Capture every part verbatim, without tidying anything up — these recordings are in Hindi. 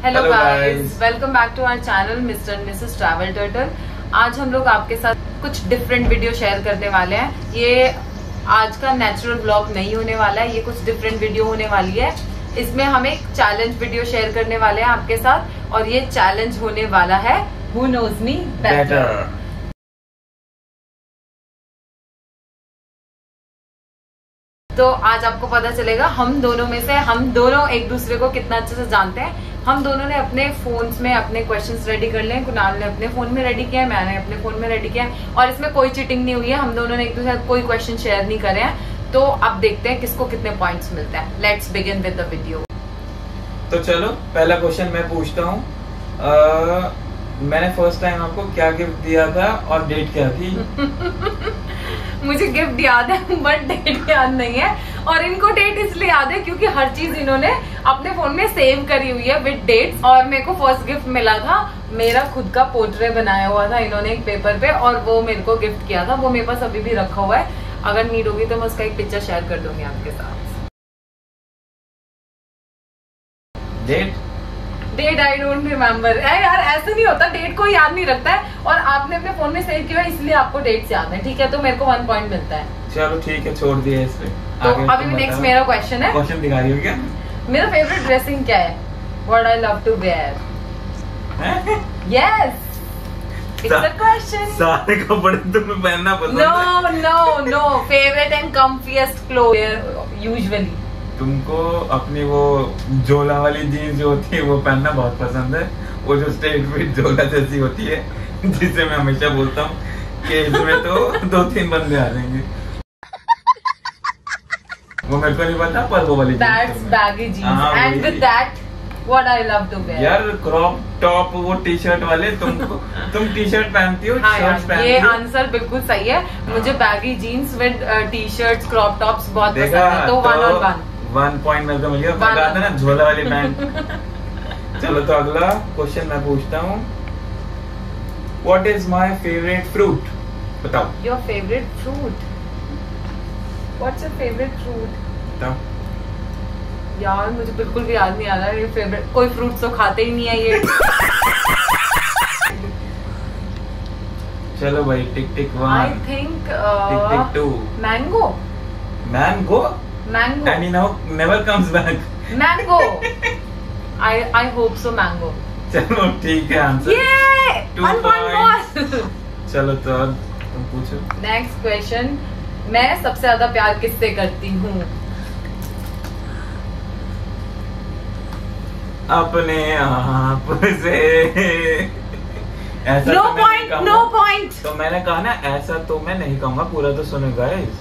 Hello guys, welcome back to our channel mister and Mrs travel turtle. आज हम लोग आपके साथ कुछ डिफरेंट वीडियो शेयर करने वाले हैं। ये आज का नेचुरल व्लॉग नहीं होने वाला है, ये कुछ डिफरेंट वीडियो होने वाली है। इसमें हम एक चैलेंज वीडियो शेयर करने वाले हैं आपके साथ, और ये चैलेंज होने वाला है हु नोज मी बेटर। तो आज आपको पता चलेगा हम दोनों में से हम दोनों एक दूसरे को कितना अच्छे से जानते हैं। हम दोनों ने अपने फोन्स में अपने क्वेश्चंस रेडी कर लिए। कुणाल ने अपने फोन में रेडी किया है, मैंने अपने फोन में रेडी किया है, और इसमें कोई चीटिंग नहीं हुई है। हम दोनों ने एक दूसरे कोई क्वेश्चन शेयर नहीं करे हैं। तो अब देखते हैं किसको कितने पॉइंट्स मिलते हैं। Let's begin with the video. तो चलो, पहला क्वेश्चन मैं पूछता हूँ। मैंने फर्स्ट टाइम आपको क्या गिफ्ट दिया था और डेट क्या थी? मुझे गिफ्ट याद है बट डेट याद नहीं है, और इनको डेट इसलिए याद है क्योंकि हर चीज इन्होंने अपने फोन में सेव करी हुई है विद डेट्स। और मेरे को फर्स्ट गिफ्ट मिला था, मेरा खुद का पोर्ट्रेट बनाया हुआ था इन्होंने एक पेपर पे, और वो मेरे को गिफ्ट किया था। वो मेरे पास अभी भी रखा हुआ है, अगर नीड होगी तो मैं उसका एक पिक्चर शेयर कर दूंगी आपके साथ। Date date I don't remember. यार ऐसे नहीं होता, डेट को याद नहीं रखता है, और आपने अपने फोन में सेव किया इसलिए आपको डेट्स याद है। ठीक है, तो मेरे को वन पॉइंट मिलता है। चलो ठीक है, छोड़ दिया इस पे। तो अभी नेक्स्ट मेरा क्वेश्चन है। क्वेश्चन दिखा रही हो क्या? मेरा फेवरेट ड्रेसिंग क्या है? What I love to wear. Yes, it's a question. सारे कपड़े तुम्हें पहनना पसंद है? No no no, favourite and comfiest cloth usually. तुमको अपनी वो झोला वाली जीन्स जो होती है वो पहनना बहुत पसंद है, वो जो स्ट्रेट फिट झोला जैसी होती है, जिसे मैं हमेशा बोलता हूँ कि इसमें तो दो तीन बंदे आ जाएंगे। वो मेरे को नहीं पता, पर वो वाली that's baggy jeans, and with that what I love to wear. यार क्रॉप टॉप, वो टी शर्ट वाले, तुमको तुम टी शर्ट पहनती हो? हाँ यार, ये आंसर बिल्कुल सही है। मुझे baggy jeans with T shirts crop tops बहुत पसंद है। तो वन और वन वन पॉइंट मेरे को मिल गया। मैं कहा था ना झोला वाली पैंट। चलो, तो अगला क्वेश्चन मैं पूछता हूँ। What is my favourite fruit? बताओ। Your favourite fruit? What's your favourite fruit? बताओ यार, मुझे बिल्कुल भी याद नहीं आ रहा है। ये फेवरेट कोई फ्रूट तो खाते ही नहीं है ये। चलो भाई, tick tick one. I think tick tick two. Mango. Mango? Mango. And he now never comes back. Mango. I I hope so. Mango. चलो ठीक है, आंसर। ये one point more. चलो, तो अब तुम पूछो। Next question. मैं सबसे ज्यादा प्यार किससे करती हूँ? अपने आप से। ऐसा नो तो पॉइंट, नो पॉइंट। तो मैंने कहा ना, ऐसा तो मैं नहीं कहूँगा, पूरा तो सुनो गाइस।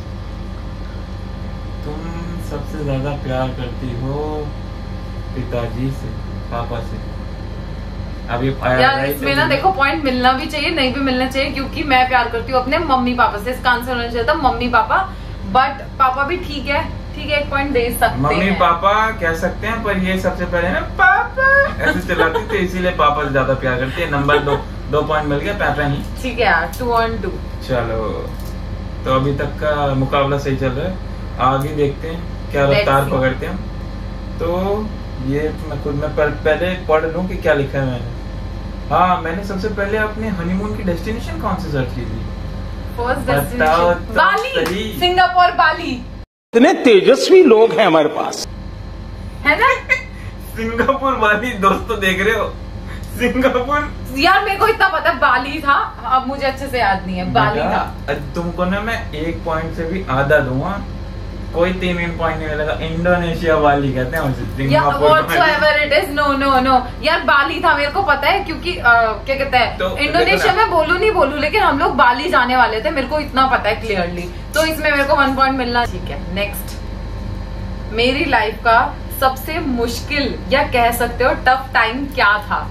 तुम सबसे ज्यादा प्यार करती हो पिताजी से, पापा से। अभी यार इसमें ना देखो, पॉइंट मिलना भी चाहिए, नहीं भी मिलना चाहिए, क्योंकि मैं प्यार करती हूँ अपने मम्मी पापा से। इसका आंसर होना चाहिए था मम्मी पापा, बट पापा भी ठीक है, ठीक है, एक पॉइंट दे सकते हैं। मम्मी पापा कह सकते हैं, पर ये सबसे पहले ना पापा ऐसे चलाती थी, इसीलिए पापा से ज्यादा प्यार करती है। नंबर दो दो पॉइंट मिल गया, पापा नहीं। ठीक है यार, टू ऑन टू। चलो, तो अभी तक का मुकाबला सही चल रहा है। आगे देखते हैं क्या रफ्तार पकड़ते हैं। तो ये मैं खुद में पहले पढ़ लूं कि क्या लिखा है मैंने। हाँ, मैंने सबसे पहले अपने हनीमून की डेस्टिनेशन कौन सी सर्च की थी? First destination Bali, Singapore Bali. इतने तेजस्वी लोग हैं हमारे पास, है ना? सिंगापुर बाली, दोस्तों देख रहे हो? सिंगापुर। यार मेरे को इतना पता बाली था, अब मुझे अच्छे से याद नहीं है। बाली था। तुमको ना मैं एक पॉइंट से भी आधा दूंगा, कोई तीन पॉइंट नहीं मिलेगा। इंडोनेशिया वाली कहते हैं उसे। Whatsoever it is, no no no। यार बाली था, मेरे को पता है, क्योंकि आ, क्या कहते हैं, तो इंडोनेशिया में बोलू नहीं बोलू, लेकिन हम लोग बाली जाने वाले थे, मेरे को इतना पता है क्लियरली। तो इसमें मेरे को वन पॉइंट मिलना। ठीक है, नेक्स्ट। मेरी लाइफ का सबसे मुश्किल या कह सकते हो टफ टाइम क्या था?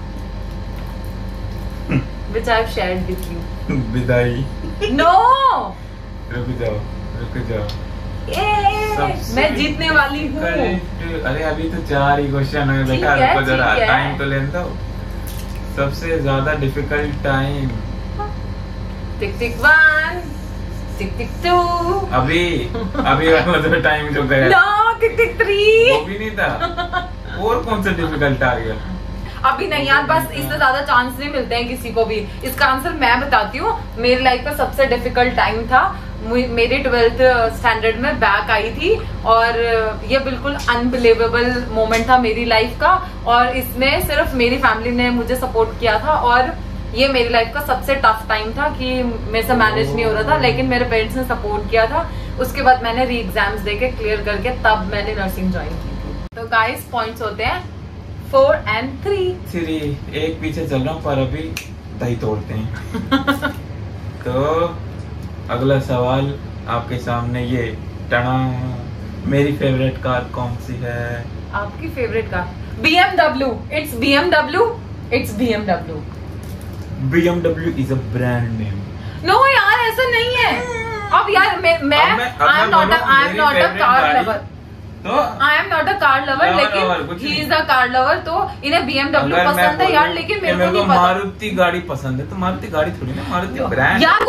Which I have shared with you. विदाई। No। रुक जाओ, रुक जाओ। मैं जीतने वाली हूँ। अरे अभी तो चार ही क्वेश्चन है बेटा, रुको जरा, टाइम तो लेने दो। सबसे ज्यादा difficult time. Tick tick one, tick tick two. अभी अभी मतलब टाइम जो गया। No, tick tick three. वो भी नहीं था। और कौन सा डिफिकल्ट आ गया? अभी नहीं यार, बस इससे ज्यादा चांस नहीं मिलते हैं किसी को भी। इसका आंसर मैं बताती हूँ। मेरी लाइफ का सबसे डिफिकल्ट टाइम था, मेरी ट्वेल्थ स्टैंडर्ड में बैक आई थी और ये बिल्कुल अनबिलीवेबल मोमेंट था मेरी लाइफ का। और इसमें सिर्फ मेरी फैमिली ने मुझे सपोर्ट किया था और ये मेरी लाइफ का सबसे टफ टाइम था कि मेरे से मैनेज नहीं हो रहा था, लेकिन मेरे पेरेंट्स ने सपोर्ट किया था। उसके बाद मैंने री एग्जाम्स देके क्लियर करके तब मैंने नर्सिंग ज्वाइन की थी। तो गाइस पॉइंट्स होते हैं फोर एंड थ्री। थ्री एक पीछे चल रहा हूँ पर अभी दही तोड़ते हैं। तो अगला सवाल आपके सामने ये टना, मेरी फेवरेट कार कौन सी है? आपकी favourite car? B M W. It's B M W. It's B M W. B M W is a brand name. No यार ऐसा नहीं है। अब यार मैं मैं I am not I am not a car lover. तो I am not a car lover, लेकिन he is a car lover. तो इन्हें बी एम डब्ल्यू पसंद है यार, लेकिन मेरे को नहीं पता। मारुति गाड़ी पसंद है तो मारुति गाड़ी थोड़ी ना, मारुति ब्रांड यार।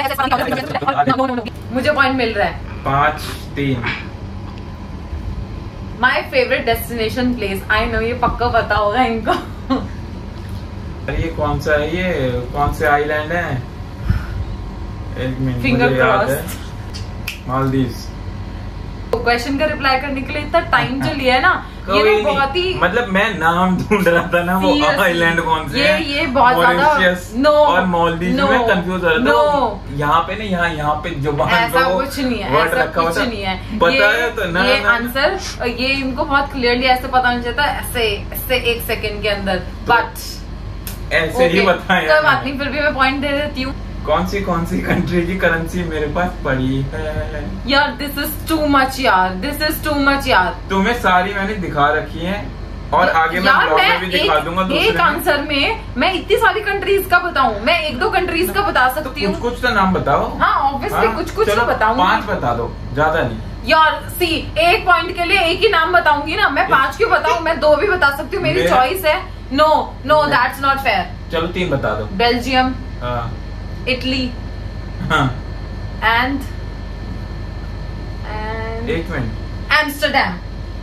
मुझे पॉइंट मिल रहा है। पाँच तीन। My favourite destination place. I know ये पक्का पता होगा इनको। ये कौन सा है? ये कौन से आइलैंड है? एक minute, finger crossed. Maldives. Question का रिप्लाई करने के लिए इतना टाइम जो लिया है ना, ये ना बहुत ही, मतलब मैं नाम ढूंढ रहा था ना, वो आइलैंड कौन से ये ये बहुत ज्यादा। नो और मालदीव्स में कंफ्यूज हो रहा था। यहाँ पे ना, यहाँ यहाँ पे जो ऐसा कुछ नहीं है, ऐसा कुछ नहीं है। पता है तो ना, ये आंसर ये इनको बहुत क्लियरली ऐसे पता नहीं चलता, ऐसे ऐसे एक सेकंड के अंदर। बट ऐसे ही बताया। कोई बात नहीं, फिर भी मैं पॉइंट दे देती हूँ। कौन सी कौन सी कंट्री की करेंसी मेरे पास पड़ी है? यार दिस इज टू मच यार, दिस इज टू मच यार। तुम्हें सारी मैंने दिखा रखी है और आगे मैं ब्लॉग में भी दिखा दूंगा। एक आंसर में मैं इतनी सारी कंट्रीज का बताऊं? मैं एक दो कंट्रीज का बता सकती हूँ। तो कुछ कुछ तो नाम बताओ। हाँ ऑब्वियसली कुछ कुछ तो बताऊंगी। पांच बता दो, ज्यादा नहीं। यार सी एक पॉइंट के लिए एक ही नाम बताऊंगी ना, मैं पांच क्यों बताऊं? मैं दो भी बता सकती हूँ, मेरी चॉइस है। No no that's not fair. चलो तीन बता दो। बेल्जियम, इटली एंड एक मिनट, एम्स्टरडैम।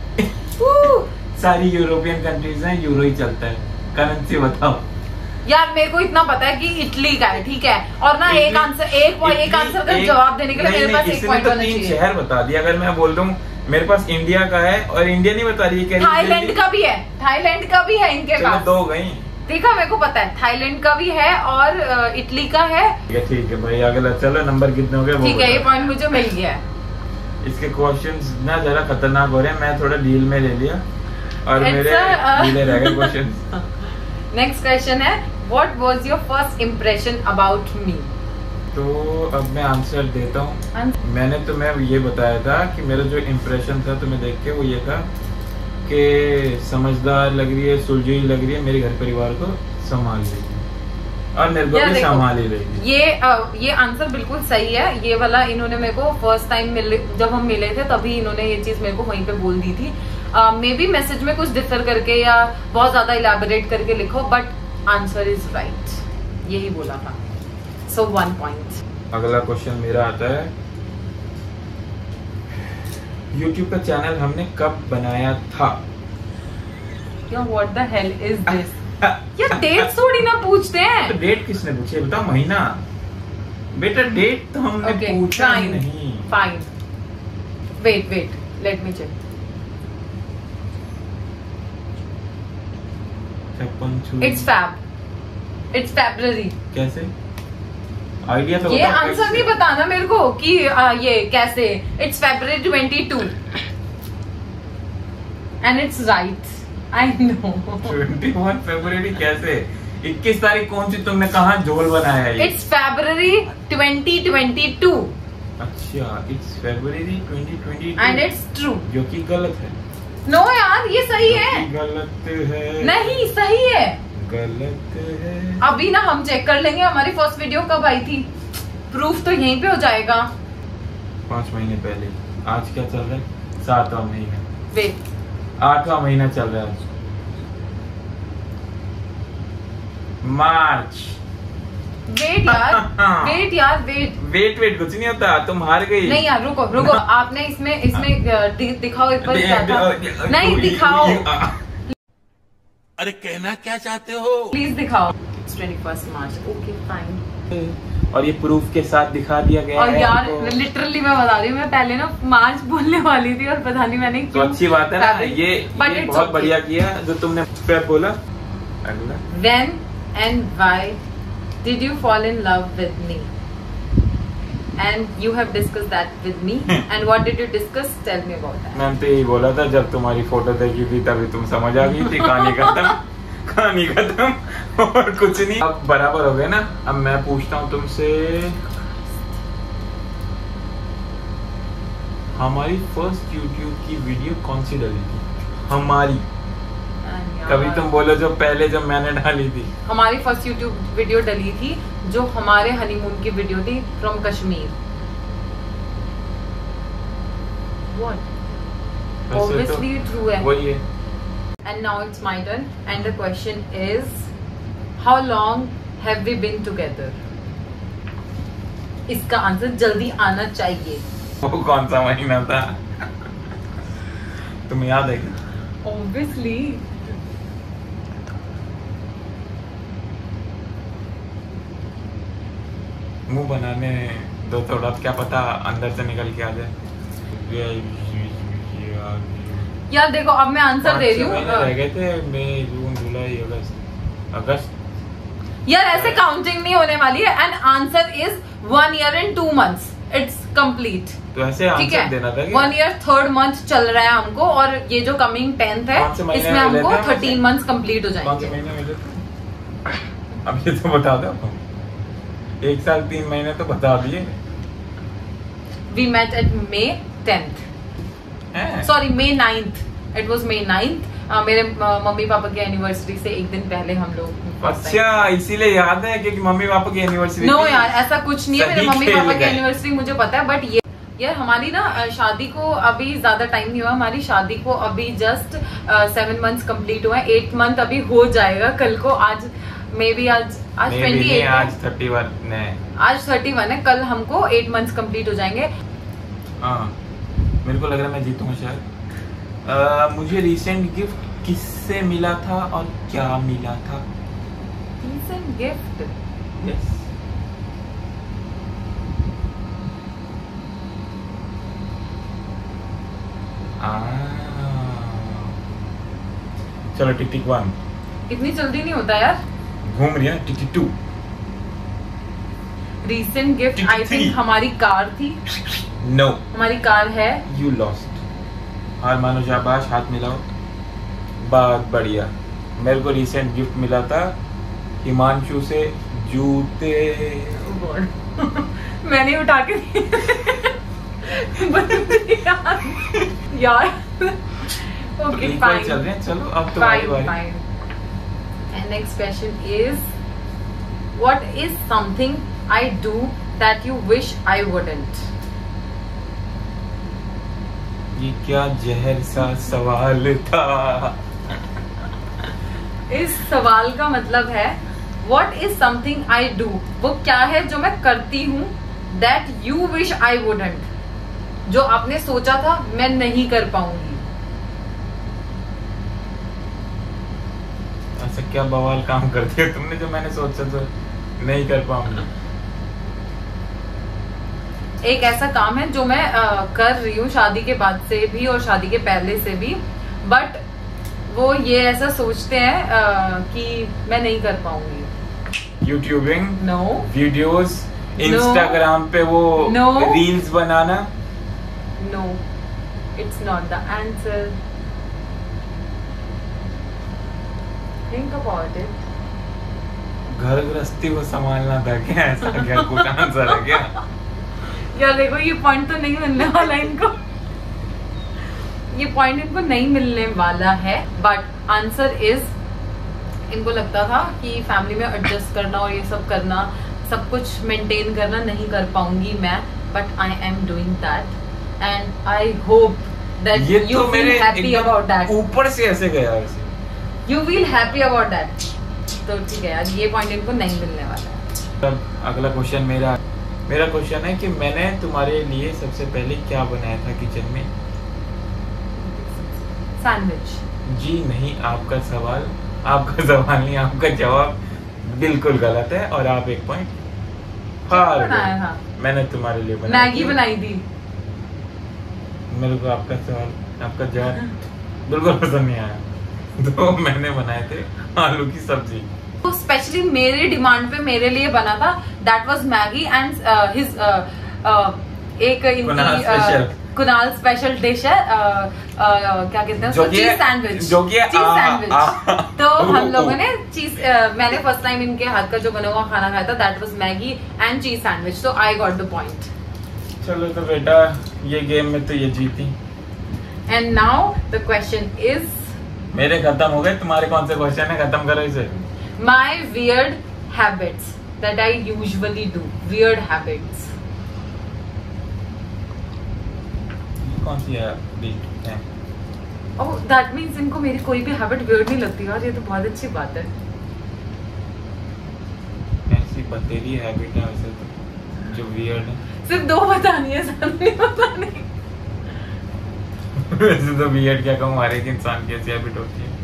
सारी यूरोपियन कंट्रीज हैं, यूरो ही चलता है। करेंसी बताओ। यार मेरे को इतना पता है कि इटली का है, ठीक है। और ना एक आंसर एक एक आंसर का जवाब देने के लिए मेरे पास एक पॉइंट होना चाहिए। शहर बता दिया। अगर मैं बोल दूं मेरे पास इंडिया का है और इंडिया नहीं बता रही है, थाईलैंड का भी है, थाईलैंड का भी है इनके पास। दो गई। देखा, मेरे को पता है थाईलैंड का भी है और इटली का है। ठीक है भाई, अगला चलो। नंबर कितने हो गए? ठीक है, ये पॉइंट मुझे मिल गया है। इसके क्वेश्चंस ना जरा खतरनाक हो रहे हैं, मैं थोड़ा डील में ले लिया और मेरे डीले रह गए क्वेश्चंस। नेक्स्ट क्वेश्चन है, what was your first impression about me? तो अब मैं आंसर देता हूँ। मैंने तुम्हें ये बताया था कि मेरा जो इम्प्रेशन था तुम्हें देख के वो ये था कि समझदार लग रही है, सुलझी लग रही है, मेरे घर परिवार को संभाल रही है और मेरे को भी संभाल ही रही है। ये आ, ये आंसर बिल्कुल सही है। ये वाला इन्होंने मेरे को फर्स्ट टाइम मिले, जब हम मिले थे तभी इन्होंने ये चीज मेरे को वहीं पे बोल दी थी। मे बी मैसेज में कुछ डिफर करके या बहुत ज्यादा इलैबोरेट करके लिखो, बट आंसर इज राइट, यही बोला था। So one point. अगला क्वेश्चन मेरा आता है, YouTube का चैनल हमने कब बनाया था? क्या what the hell is this? यार डेट थोड़ी ना पूछते हैं। तो डेट किसने पूछी बताओ? महीना बेटा, डेट तो हमने okay, पूछा ही नहीं। Fine, wait wait let me check. It's Feb, it's February. कैसे? आइडिया तो ये आंसर नहीं बताना मेरे को कि आ, ये कैसे। It's February twenty two and it's right, I know. Twenty one फरवरी कैसे? इक्कीस तारीख कौन सी तुमने कहा झोल बनाया है? It's February twenty twenty two. अच्छा, it's February twenty twenty two and it's true, जो कि गलत है। नो no, यार ये सही है। गलत है। नहीं सही है, गलत है। अभी ना हम चेक कर लेंगे हमारी फर्स्ट वीडियो कब आई थी, प्रूफ तो यहीं पे हो जाएगा। पांच महीने पहले। आज क्या चल रहा है? सातवां महीना। वेट, आठवां महीना चल रहा है, मार्च। वेट यार, वेट यार, वेट वेट वेट कुछ नहीं होता, तुम हार गई। नहीं यार, रुको रुको, आपने इसमें इसमें दिखाओ एक बार। नहीं दिखाओ। अरे कहना क्या चाहते हो? प्लीज दिखाओ। Twenty first March. Okay fine. और ये प्रूफ के साथ दिखा दिया गया और है यार आपको। लिटरली मैं बता रही हूँ, मैं पहले ना मार्च बोलने वाली थी और पता नहीं मैंने तो अच्छी बात है ना, ये, ये बहुत okay. बढ़िया किया जो तुमने पे बोला। अगला, When and why did you fall in love with me? And you have discussed that with me. And what did you discuss? Tell me about that. मैंने तो यही बोला था, जब तुम्हारी फोटो देखी थी तभी तुम समझ आ गई थी। कहानी खत्म, कहानी खत्म और कुछ नहीं। अब बराबर हो गए ना। अब मैं पूछता हूँ तुमसे, हमारी फर्स्ट यूट्यूब की वीडियो कौन सी डली थी? हमारी, कभी तुम बोलो जो पहले जब मैंने डाली थी। हमारी फर्स्ट यूट्यूब वीडियो डली थी जो हमारे हनीमून की वीडियो थी from Kashmir. What? Obviously true है। वही है। And now it's my turn. And the question is, how long have we been together? इसका आंसर जल्दी आना चाहिए। वो कौन सा महीना था? तुम्हें याद है क्या? Obviously। मुंह बनाने दो थोड़ा, क्या पता अंदर से निकल के आ जाए। यार देखो अब मैं आंसर दे रही हूँ। रह गए थे मई, जून, जुलाई, अगस्त, अगस्त। यार ऐसे काउंटिंग नहीं होने वाली है। And answer is one year and two months. It's complete. तो ऐसे ठीक आंसर देना था है। वन ईयर थर्ड मंथ चल रहा है हमको, और ये जो कमिंग टेंथ है इसमें हमको थर्टीन मंथ्स कंप्लीट हो कौन से जाएंगे। महीने मिले थे? अब ये तो बता दो। एक साल तीन महीने तो बता दिए। We met at May tenth, sorry May ninth. It was May ninth. मेरे मम्मी पापा की एनिवर्सरी से एक दिन पहले हम लोग। अच्छा, इसीलिए याद है क्योंकि मम्मी पापा की एनिवर्सरी। नो यार ऐसा कुछ नहीं है। मेरे सही मम्मी खेल पापा की गए। एनिवर्सरी मुझे पता है, बट ये यार हमारी ना अ, शादी को अभी ज्यादा टाइम नहीं हुआ। हमारी शादी को अभी जस्ट सेवन मंथ्स कंप्लीट हुआ है। एट मंथ अभी हो जाएगा कल को। आज मे बी आज आज ट्वेंटी एट, आज थर्टी वन है। आज थर्टी वन है। कल हमको एट मंथ्स कंप्लीट हो जाएंगे। हाँ, मेरे को लग रहा है मैं जीतूंगा शायद। uh, मुझे रिसेंट गिफ्ट किससे मिला था और क्या मिला था? Recent gift? यस। चलो टिक टिक वन। इतनी जल्दी नहीं होता यार। घूम रही है tick tick two. Recent gift I think हमारी कार थी। नो, हमारी कार है। You lost. हार मानो शाबाश, हाथ मिलाओ। बहुत बढ़िया। मेरे को रिसेंट गिफ्ट मिला था हिमांशु से जूते। मैंने उठा के यार। ओके फाइन, चल रहे हैं। चलो अब तो fine fine. And next question is, what is something I do that you wish I wouldn't? ये क्या जहर सा सवाल था। इस सवाल का मतलब है what is something I do, वो क्या है जो मैं करती हूँ, that you wish I wouldn't, जो आपने सोचा था मैं नहीं कर पाऊंगी। ऐसा क्या बवाल काम कर दिया तुमने जो मैंने सोचा तो नहीं कर पाऊंगी? एक ऐसा काम है जो मैं आ, कर रही हूँ शादी के बाद से भी और शादी के पहले से भी, बट वो ये ऐसा सोचते हैं आ, कि मैं नहीं कर पाऊंगी। यूट्यूबिंग? नो। वीडियोस? इंस्टाग्राम पे वो no. रील्स बनाना? No, it's not the answer. Think about it. घर गृहस्थी को संभालना था क्या? ऐसा क्या कुछ आंसर है क्या? यार देखो ये पॉइंट तो नहीं मिलने वाला इनको, ये पॉइंट इनको नहीं मिलने वाला है, बट आंसर इज, इनको लगता था कि फैमिली में एडजस्ट करना और ये सब करना, सब कुछ मेंटेन करना नहीं कर पाऊंगी मैं, but I am doing that and I hope that you feel happy about that. ऊपर से ऐसे गया वैसे। You feel happy about that. तो ठीक है यार, ये पॉइंट इनको नहीं मिलने वाला है। अब अगला क्वेश्चन मेरा मेरा क्वेश्चन है कि मैंने तुम्हारे लिए सबसे पहले क्या बनाया था किचन में? सैंडविच। जी नहीं, आपका सवाल आपका सवाल नहीं, आपका जवाब बिल्कुल गलत है और आप एक पॉइंट हार बनाया था? मैंने तुम्हारे लिए बनाई मैगी बनाई थी। मेरे को आपका सवाल आपका जवाब बिल्कुल पसंद नहीं आया। तो मैंने बनाए थे आलू की सब्जी। तो स्पेशली मेरे डिमांड पे मेरे लिए बना था, that was Maggi and his एक इनकी कुणाल स्पेशल डिश है, uh, uh, क्या कहते हैं उसको, चीज सैंडविच। जो कि चीज सैंडविच। तो हम लोगों ने चीज uh, मैंने फर्स्ट टाइम इनके हाथ का जो बना हुआ खाना खाया था, that was Maggi and cheese sandwich. तो आई गॉट द पॉइंट। चलो तो बेटा ये गेम में तो ये जीती। And now the question is, मेरे खत्म हो गए, तुम्हारे कौन से क्वेश्चन है, खत्म करो इसे। My weird habits that I usually do. Weird habits कौन सी है? ओह दैट मीन्स इनको मेरी कोई भी हैबिट वियर्ड नहीं लगती यार, ये तो बहुत अच्छी बात है। ऐसी बतेरी हैबिट है वैसे तो जो वियर्ड है। सिर्फ दो बतानी है, सब नहीं बतानी। वैसे तो वियर्ड क्या कहूँ, हर एक इंसान की ऐसी हैबिट होती है।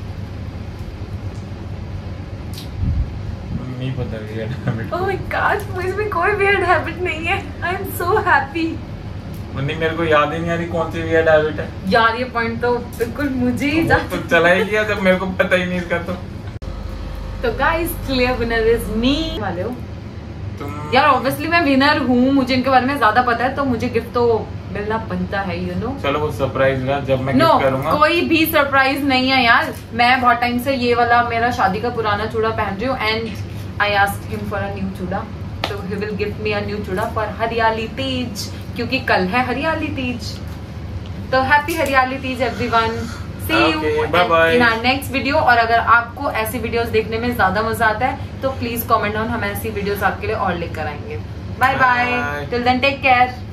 नहीं पता weird habit. Oh my God, मुझे में कोई वियर्ड हैबिट नहीं है। I am so happy. नहीं, मेरे को याद ही नहीं आ रही कौन सी वियर्ड हैबिट है यार। ये पॉइंट तो बिल्कुल मुझे ही जा तो चला ही गया जब मेरे को पता ही नहीं इसका। तो तो guys clear winner is me वाले हो तुम यार। ऑब्वियसली मैं विनर हूँ, मुझे इनके बारे में ज्यादा पता है, तो मुझे गिफ्ट तो मिलना बनता है, यू नो। चलो वो सरप्राइज रहा जब मैं नो गिफ्ट करूंगा। कोई भी सरप्राइज नहीं है यार। मैं बहुत टाइम से ये वाला मेरा शादी का पुराना चूड़ा पहन रही हूँ and I asked him for a new चूड़ा, so he will give me a new चूड़ा for हरियाली तीज, क्योंकि कल है हरियाली तीज। तो happy Hariyali Teej everyone. See you Okay, bye bye. in our next video। और अगर आपको ऐसी वीडियोस देखने में ज्यादा मजा आता है तो प्लीज कमेंट डाउन, हम ऐसी वीडियोस आपके लिए और लेकर आएंगे। Bye bye, till then take care.